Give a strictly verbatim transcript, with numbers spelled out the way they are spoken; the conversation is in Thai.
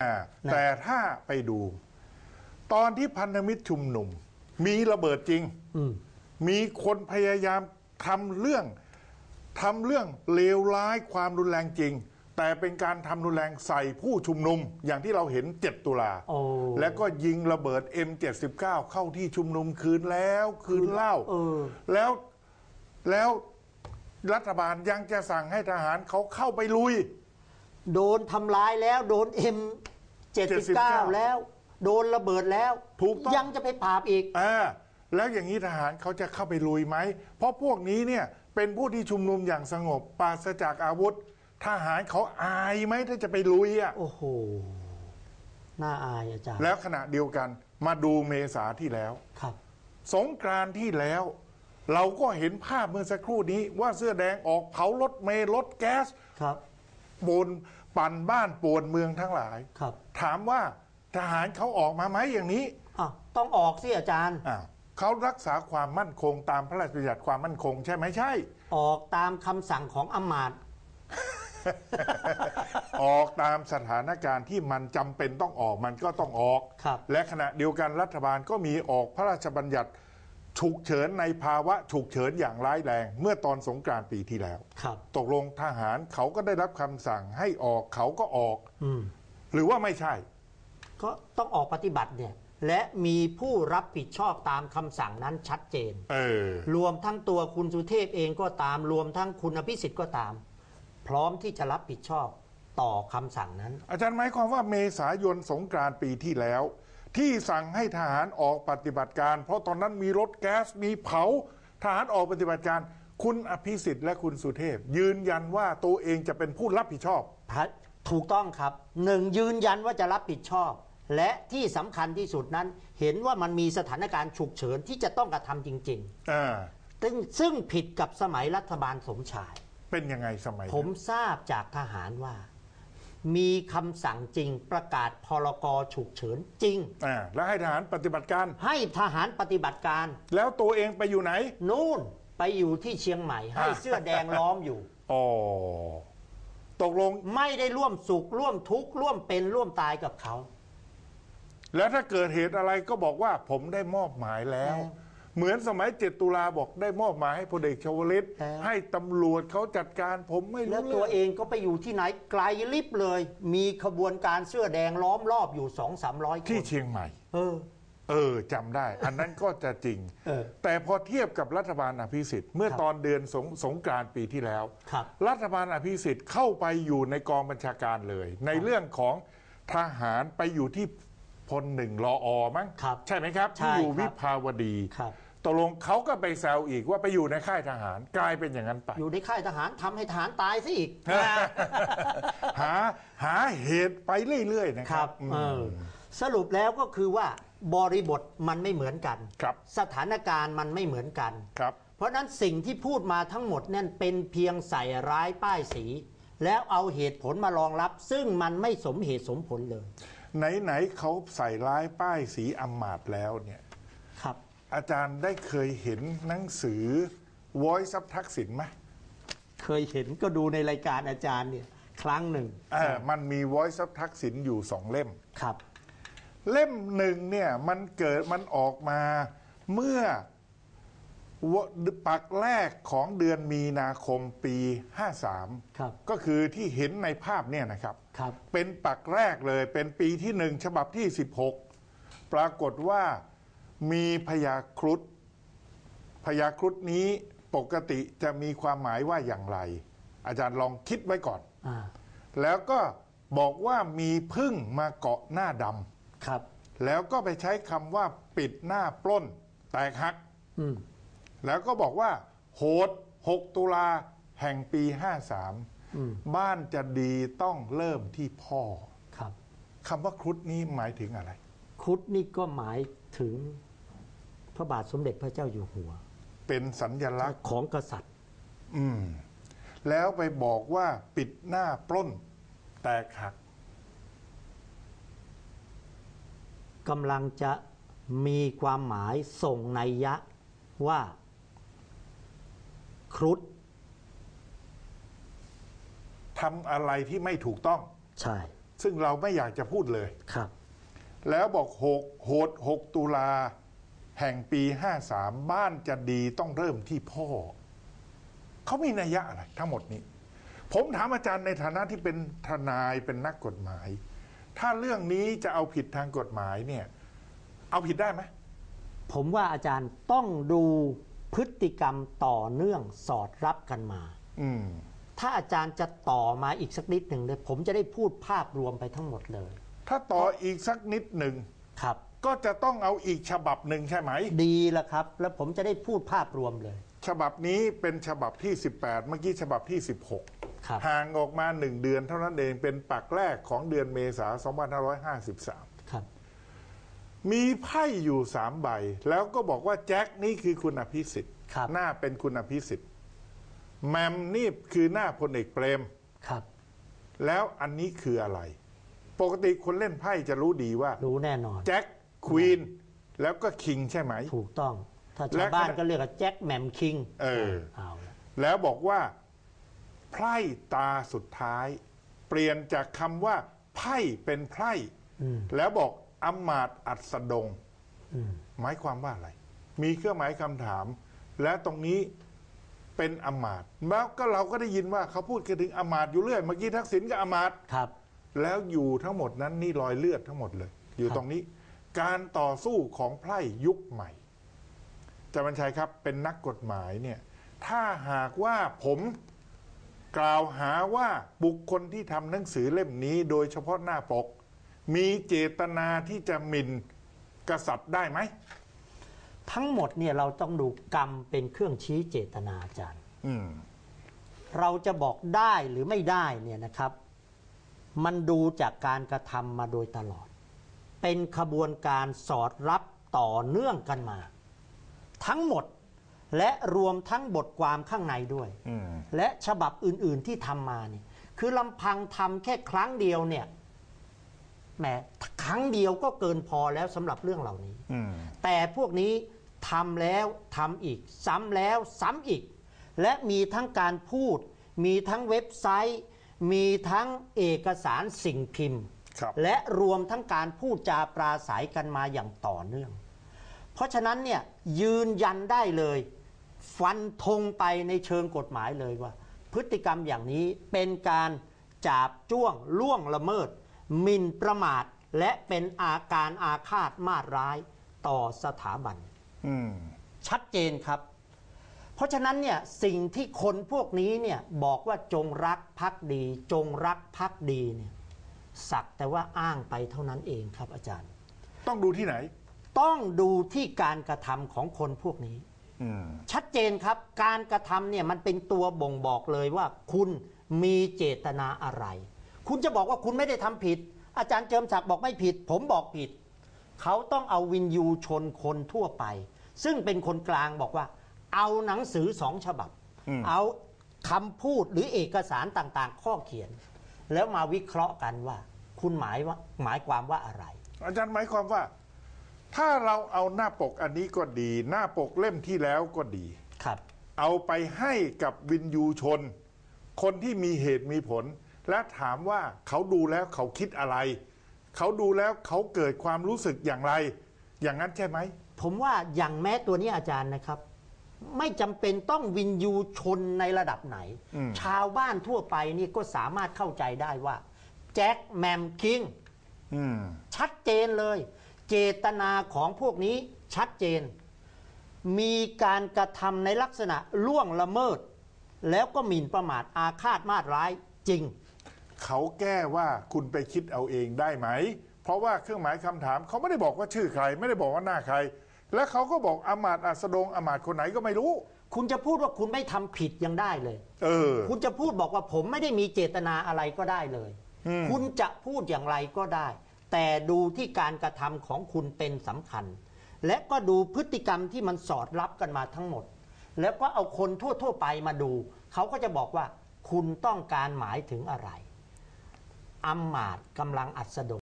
แต่ถ้าไปดูตอนที่พันธมิตรชุมนุมมีระเบิดจริงมีคนพยายามทำเรื่องทำเรื่องเลวร้ายความรุนแรงจริงแต่เป็นการทำรุนแรงใส่ผู้ชุมนุมอย่างที่เราเห็นเจ็ดตุลาแล้วก็ยิงระเบิด เอ็ม เจ็ดสิบเก้า เข้าที่ชุมนุมคืนแล้วคืนเล่าแล้วแล้วรัฐบาลยังจะสั่งให้ทหารเขาเข้าไปลุยโดนทำลายแล้วโดน เอ็ม เจ็ดสิบเก้า แล้วโดนระเบิดแล้วถูกต้องยังจะไปปราบอีกอ่าแล้วอย่างนี้ทหารเขาจะเข้าไปลุยไหมเพราะพวกนี้เนี่ยเป็นผู้ที่ชุมนุมอย่างสงบปราศจากอาวุธทหารเขาอายไหมถ้าจะไปลุยอ่ะโอ้โหน่าอายอาจารย์แล้วขณะเดียวกันมาดูเมษาที่แล้วครับสงกรานต์ที่แล้วเราก็เห็นภาพเมื่อสักครู่นี้ว่าเสื้อแดงออกเผารถเมล์รถแก๊สครับบนปั่นบ้านป่วนเมืองทั้งหลายครับถามว่าทหารเขาออกมาไหมอย่างนี้อ่ะต้องออกสิอาจารย์อ้าวเขารักษาความมั่นคงตามพระราชบัญญัติความมั่นคงใช่ไหมใช่ออกตามคำสั่งของอำมาตย์ออกตามสถานการณ์ที่มันจำเป็นต้องออกมันก็ต้องออกและขณะเดียวกันรัฐบาลก็มีออกพระราชบัญญัติฉุกเฉินในภาวะฉุกเฉินอย่างร้ายแรงเมื่อตอนสงกรานต์ปีที่แล้วตกลงทหารเขาก็ได้รับคำสั่งให้ออกเขาก็ออกหรือว่าไม่ใช่ก็ต้องออกปฏิบัติเนี่ยและมีผู้รับผิดชอบตามคำสั่งนั้นชัดเจนเออรวมทั้งตัวคุณสุเทพเองก็ตามรวมทั้งคุณอภิสิทธิ์ก็ตามพร้อมที่จะรับผิดชอบต่อคำสั่งนั้นอาจารย์หมายความว่าเมษายนสงกรานต์ปีที่แล้วที่สั่งให้ทหารออกปฏิบัติการเพราะตอนนั้นมีรถแก๊สมีเผาทหารออกปฏิบัติการคุณอภิสิทธิ์และคุณสุเทพยืนยันว่าตัวเองจะเป็นผู้รับผิดชอบถูกต้องครับหนึ่งยืนยันว่าจะรับผิดชอบและที่สำคัญที่สุดนั้นเห็นว่ามันมีสถานการณ์ฉุกเฉินที่จะต้องกระทำจริงๆซึ่งซึ่งผิดกับสมัยรัฐบาลสมชายเป็นยังไงสมัยผมทราบจากทหารว่ามีคำสั่งจริงประกาศพรกฉุกเฉินจริงอ่าแล้วให้ทหารปฏิบัติการให้ทหารปฏิบัติการแล้วตัวเองไปอยู่ไหนนู่นไปอยู่ที่เชียงใหม่ให้เสื้อแดงล้อมอยู่อ๋อตกลงไม่ได้ร่วมสุขร่วมทุกข์ร่วมเป็นร่วมตายกับเขาแล้วถ้าเกิดเหตุอะไรก็บอกว่าผมได้มอบหมายแล้วเหมือนสมัยเจ็ดตุลาบอกได้มอบหมายให้พลเอกชวลิตให้ตำรวจเขาจัดการผมไม่รู้แล้วตัวเองก็ไปอยู่ที่ไหนไกลลิบเลยมีขบวนการเสื้อแดงล้อมรอบอยู่สองสามร้อยคนที่เชียงใหม่เออเออจำได้อันนั้นก็จะจริงแต่พอเทียบกับรัฐบาลอภิสิทธิ์เมื่อตอนเดือนสงสงกรานต์ปีที่แล้วรัฐบาลอภิสิทธิ์เข้าไปอยู่ในกองบัญชาการเลยในเรื่องของทหารไปอยู่ที่พลหนึ่งรออมั้งใช่ไหมครับที่อยู่วิภาวดีตกลงเขาก็ไปแซวอีกว่าไปอยู่ในค่ายทหารกลายเป็นอย่างนั้นไปอยู่ในค่ายทหารทำให้ทหารตายซะอีกหาหาเหตุไปเรื่อยๆนะครับสรุปแล้วก็คือว่าบริบทมันไม่เหมือนกันสถานการณ์มันไม่เหมือนกันเพราะนั้นสิ่งที่พูดมาทั้งหมดนั่นเป็นเพียงใส่ร้ายป้ายสีแล้วเอาเหตุผลมารองรับซึ่งมันไม่สมเหตุสมผลเลยไหนๆเขาใส่ร้ายป้ายสีอำมาตย์แล้วเนี่ยครับอาจารย์ได้เคยเห็นหนังสือ Voice of ทักษิณไหมเคยเห็นก็ดูในรายการอาจารย์เนี่ยครั้งหนึ่งเออมันมี Voice of ทักษิณอยู่สองเล่มครับเล่มหนึ่งเนี่ยมันเกิดมันออกมาเมื่อปักแรกของเดือนมีนาคมปีห้าสามก็คือที่เห็นในภาพเนี่ยนะครับเป็นปักแรกเลยเป็นปีที่หนึ่งฉบับที่สิบหกปรากฏว่ามีพยาครุฑพยาครุฑนี้ปกติจะมีความหมายว่าอย่างไรอาจารย์ลองคิดไว้ก่อนแล้วก็บอกว่ามีพึ่งมาเกาะหน้าดำแล้วก็ไปใช้คำว่าปิดหน้าปล้นแตกหักแล้วก็บอกว่าโหดหกตุลาแห่งปีห้าสามบ้านจะดีต้องเริ่มที่พ่อครับคำว่าครุฑนี้หมายถึงอะไรครุฑนี่ก็หมายถึงพระบาทสมเด็จพระเจ้าอยู่หัวเป็นสัญลักษณ์ของกษัตริย์อืมแล้วไปบอกว่าปิดหน้าปล้นแตกหักกำลังจะมีความหมายส่งนัยยะว่าครุฑทำอะไรที่ไม่ถูกต้องใช่ซึ่งเราไม่อยากจะพูดเลยครับแล้วบอกหกโหดหกตุลาแห่งปีห้าสามบ้านจะดีต้องเริ่มที่พ่อเขามีนัยยะอะไรทั้งหมดนี้ผมถามอาจารย์ในฐานะที่เป็นทนายเป็นนักกฎหมายถ้าเรื่องนี้จะเอาผิดทางกฎหมายเนี่ยเอาผิดได้ไหมผมว่าอาจารย์ต้องดูพฤติกรรมต่อเนื่องสอดรับกันมาอืมถ้าอาจารย์จะต่อมาอีกสักนิดหนึ่งเลยผมจะได้พูดภาพรวมไปทั้งหมดเลยถ้าต่ออีกสักนิดหนึ่งครับก็จะต้องเอาอีกฉบับหนึ่งใช่ไหมดีละครับแล้วผมจะได้พูดภาพรวมเลยฉบับนี้เป็นฉบับที่สิบแปดเมื่อกี้ฉบับที่สิบหกห่างออกมาหนึ่งเดือนเท่านั้นเองเป็นปักแรกของเดือนเมษายนสองพันห้าร้อยห้าสิบสามครับมีไพ่อยู่สามใบแล้วก็บอกว่าแจ็คนี่คือคุณอภิสิทธิ์หน้าเป็นคุณอภิสิทธิ์แมมนี่คือหน้าพลเอกเปรมครับแล้วอันนี้คืออะไรปกติคนเล่นไพ่จะรู้ดีว่ารู้แน่นอนแจ็คควีนแล้วก็คิงใช่ไหมถูกต้องถ้าชาวบ้านก็เรียกว่าแจ็คแมมคิงเออแล้วบอกว่าไพ่ตาสุดท้ายเปลี่ยนจากคำว่าไพ่เป็นไพ่แล้วบอกอำมาตย์อัสดงหมายความว่าอะไรมีเครื่องหมายคำถามและตรงนี้เป็นอำมาตย์แล้วก็เราก็ได้ยินว่าเขาพูดกันถึงอำมาตย์อยู่เรื่อยเมื่อกี้ทักษิณก็อำมาตย์ครับแล้วอยู่ทั้งหมดนั้นนี่รอยเลือดทั้งหมดเลยอยู่ตรงนี้การต่อสู้ของไพร่ยุคใหม่อาจารย์บรรชัยครับเป็นนักกฎหมายเนี่ยถ้าหากว่าผมกล่าวหาว่าบุคคลที่ทำหนังสือเล่มนี้โดยเฉพาะหน้าปกมีเจตนาที่จะหมิ่นกษัตริย์ได้ไหมทั้งหมดเนี่ยเราต้องดูกรรมเป็นเครื่องชี้เจตนาอาจารย์เราจะบอกได้หรือไม่ได้เนี่ยนะครับมันดูจากการกระทำมาโดยตลอดเป็นขบวนการสอดรับต่อเนื่องกันมาทั้งหมดและรวมทั้งบทความข้างในด้วยและฉบับอื่นๆที่ทำมาเนี่ยคือลำพังทำแค่ครั้งเดียวเนี่ยแหมครั้งเดียวก็เกินพอแล้วสำหรับเรื่องเหล่านี้แต่พวกนี้ทำแล้วทำอีกซ้ำแล้วซ้ำอีกและมีทั้งการพูดมีทั้งเว็บไซต์มีทั้งเอกสารสิ่งพิมพ์และรวมทั้งการพูดจาปราศัยกันมาอย่างต่อเนื่องเพราะฉะนั้นเนี่ยยืนยันได้เลยฟันธงไปในเชิงกฎหมายเลยว่าพฤติกรรมอย่างนี้เป็นการจาบจ้วงล่วงละเมิดหมิ่นประมาทและเป็นอาการอาฆาตมาตร้ายต่อสถาบันชัดเจนครับเพราะฉะนั้นเนี่ยสิ่งที่คนพวกนี้เนี่ยบอกว่าจงรักภักดีจงรักภักดีเนี่ยสักแต่ว่าอ้างไปเท่านั้นเองครับอาจารย์ต้องดูที่ไหนต้องดูที่การกระทำของคนพวกนี้ชัดเจนครับการกระทำเนี่ยมันเป็นตัวบ่งบอกเลยว่าคุณมีเจตนาอะไรคุณจะบอกว่าคุณไม่ได้ทำผิดอาจารย์เจิมศักดิ์บอกไม่ผิดผมบอกผิดเขาต้องเอาวินยูชนคนทั่วไปซึ่งเป็นคนกลางบอกว่าเอาหนังสือสองฉบับเอาคำพูดหรือเอกสารต่างๆข้อเขียนแล้วมาวิเคราะห์กันว่าคุณหมายว่าหมายความว่าอะไรอาจารย์หมายความว่าถ้าเราเอาหน้าปกอันนี้ก็ดีหน้าปกเล่มที่แล้วก็ดีครับเอาไปให้กับวินยูชนคนที่มีเหตุมีผลและถามว่าเขาดูแล้วเขาคิดอะไรเขาดูแล้วเขาเกิดความรู้สึกอย่างไรอย่างนั้นใช่ไหมผมว่าอย่างแม้ตัวนี้อาจารย์นะครับไม่จำเป็นต้องวินยูชนในระดับไหนชาวบ้านทั่วไปนี่ก็สามารถเข้าใจได้ว่าแจ็คแมมคิงชัดเจนเลยเจตนาของพวกนี้ชัดเจนมีการกระทำในลักษณะล่วงละเมิดแล้วก็หมิ่นประมาทอาฆาตมาตร้ายจริงเขาแก้ว่าคุณไปคิดเอาเองได้ไหมเพราะว่าเครื่องหมายคำถามเขาไม่ได้บอกว่าชื่อใครไม่ได้บอกว่าหน้าใครและเขาก็บอกอำมาตย์อัสดงอำมาตย์คนไหนก็ไม่รู้คุณจะพูดว่าคุณไม่ทำผิดยังได้เลยเออคุณจะพูดบอกว่าผมไม่ได้มีเจตนาอะไรก็ได้เลยคุณจะพูดอย่างไรก็ได้แต่ดูที่การกระทำของคุณเป็นสำคัญและก็ดูพฤติกรรมที่มันสอดรับกันมาทั้งหมดแล้วก็เอาคนทั่วๆไปมาดูเขาก็จะบอกว่าคุณต้องการหมายถึงอะไรอำมาตย์กำลังอัสดง